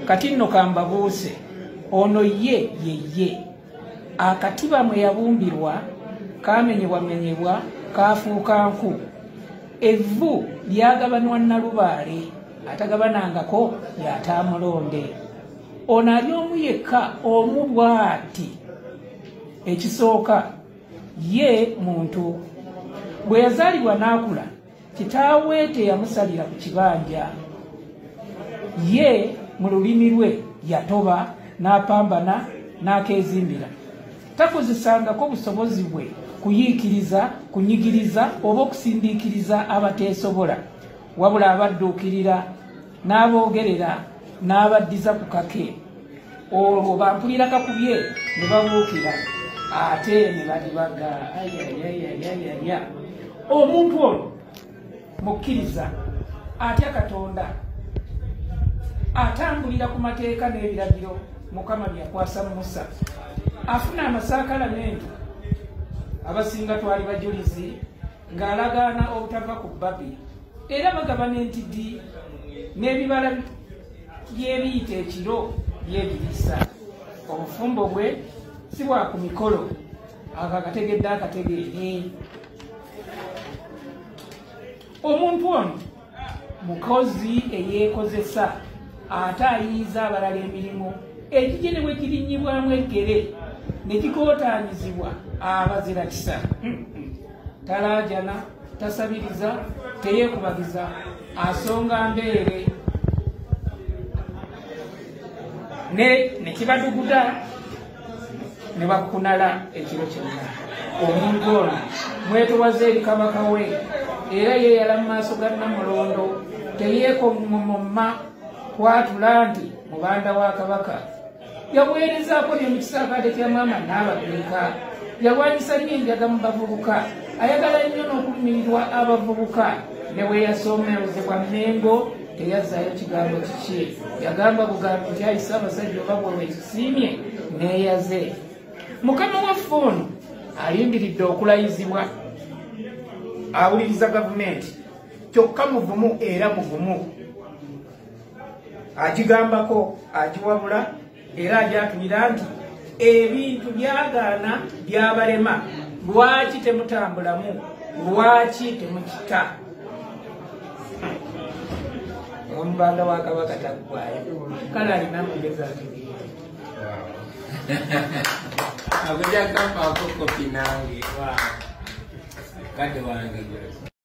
kati nno kambabuuse ono ye akatiba mwe yabumbirwa kamenyebwamenyebwa kafuuka nku evvu lyagabanwa Nalubaale atagabanangako yatamulonde ono ali omu yekka omu bw'ati. Ekisooka ye muntu bwe yazaalibwa n'akula kitaawe teyamusalira ku kibanja, ye mu lulimi lwe yatoba n'apambana n'akeezimbira. Takozesangako busobozi bwe kuyiikiriza, kunyigiriza oba okusindiikiriza abateesobola, wabula abadduukirira n'aboogerera n'abaddiza ku kake. Olwo bampulira kakubye ne babuukira ate ne balibaga. Omuntu ono mukkiriza atya Katonda, atambulira ku mateeka n'ebiragiro Mukama byakwasa Musa, afuna amasaakalamentu abasinga twali bajulizi ng'alagaana obutava ku Babbi, era bagabana entiddi n'ebibala by'ebiyita ekiro by'ebiriisa. Obufumbo bwe si bwa ku mikolo, akategedde akategeere. Omuntu ono mukozi eyeekozesa, ate ayiyiza abalala emirimu ekigene bwe kirinnyibwamu eggere ne kikootaanyizibwa abazira kisa. Talaajana, tasabiriza, teyeekubagiza, asonga mbeere ne kibaduguda ne bakunala ekiro kyonna. Omuntu ono mwetowaze eri kabaka we, era yeeyala mu maaso ga Namulondo, teyeekomomma kwatula nti mubanda wa kabaka. Yabuweerezaako ne mu kisaakaate kya maama n'abagereka, yalwanyisa nnyo enjaga mu bavubuka, ayagala nnyo n'okulumirirwa abavubuka. Ne bwe yasoomerezebwa Mengo teyazzaayo kigambo kiki, yagamba bugambo nti ayise abasajja oba bwe ekisiimye neeyaze. Mukama waffe ono alindiridde okulayizibwa, awuliriza gavumenti kyokka muvumu era muvumu, agigambako agiwabula era ajatunira nti ebintu byagaana byabalema, lwaki temutambulamu, lwaki temukita? Omubanda wa kabaka taggwayo, kale alina amagezi ategeera. Aku jangan kau kopi nangi, wah, kade wangi.